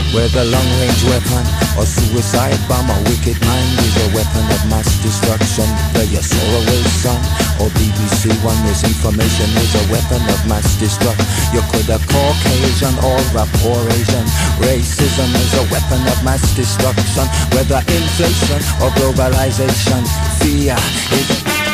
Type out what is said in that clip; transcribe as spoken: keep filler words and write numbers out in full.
Whether long-range weapon or suicide bomb, a wicked mind is a weapon of mass destruction. Whether your Solarway son or B B C One, misinformation is a weapon of mass destruction. You could have Caucasian or rap or Asian. Racism is a weapon of mass destruction. Whether inflation or globalization, fear is